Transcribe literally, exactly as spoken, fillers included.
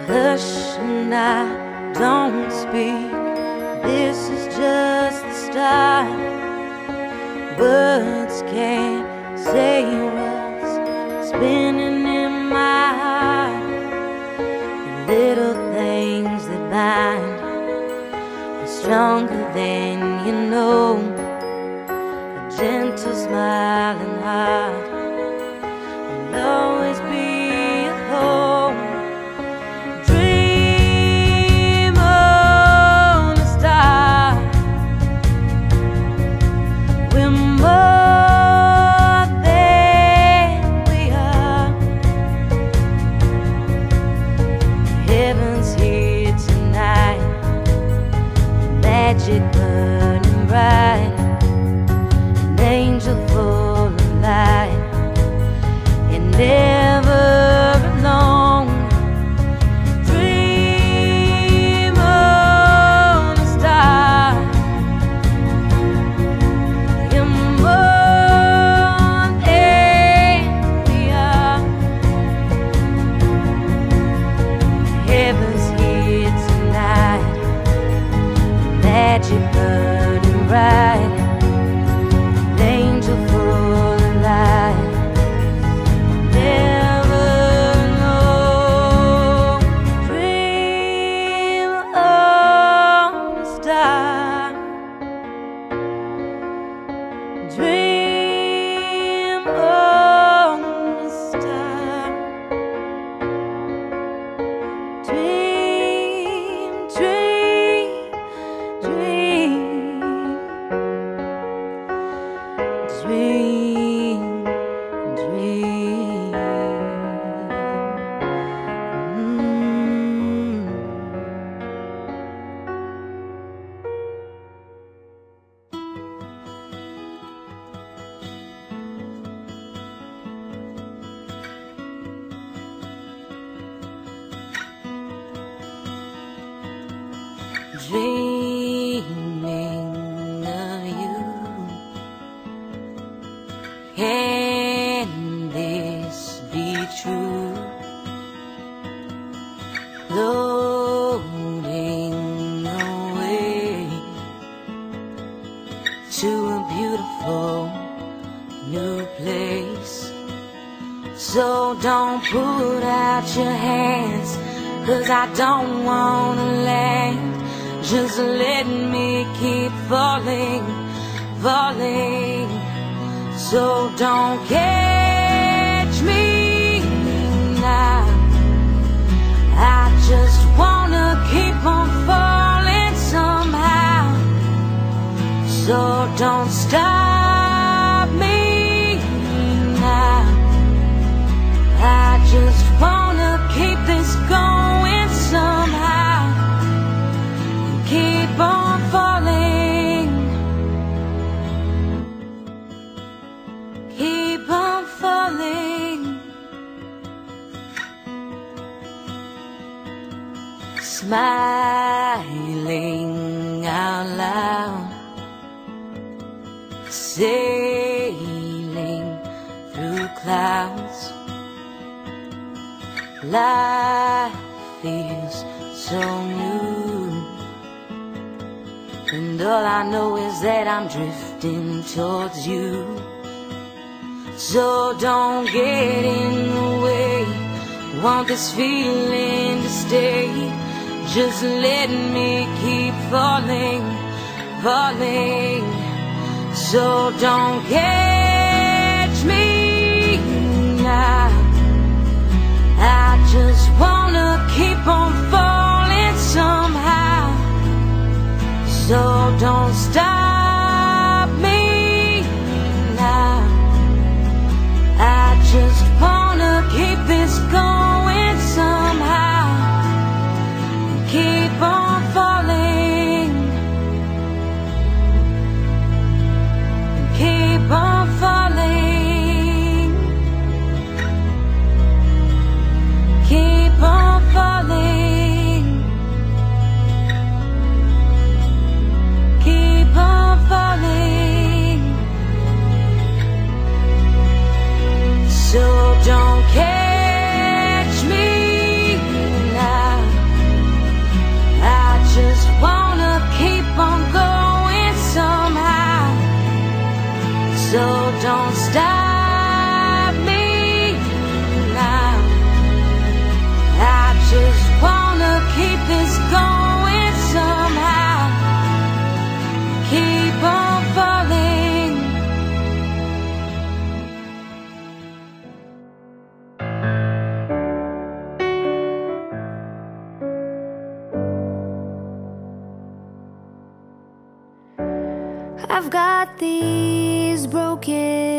Hush and I don't speak. This is just the start. Words can't say what's spinning in my heart. The little things that bind are stronger than you know. A gentle smiling heart will always be a home. Dream on a star. We're more than we are. Heaven's here tonight. Magic burning bright. An angel full of light. And never alone. Dream on a star. You're more than we are. Heaven's here tonight. Magic burning bright. An angel full of light. Never know. Dream on a star. Dream on a star. Dream, dream, dream. Dream, dream. Mm. Dreaming of you. Can this be true? Floating away to a beautiful new place. So don't put out your hands, 'cause I don't wanna land. Just let me keep falling, falling. So don't catch me now. I just wanna keep on falling somehow. So don't stop me now. I just wanna keep this going somehow. Keep on falling. Keep on falling. Smiling out loud. Sailing through clouds. Life feels so new. And all I know is that I'm drifting towards you. So don't get in the way. Want this feeling to stay. Just let me keep falling, falling. So don't catch me now. I just wanna keep on falling somehow. So don't stop me now. I just wanna keep this going somehow. Keep on falling. Keep on falling. I've got these broken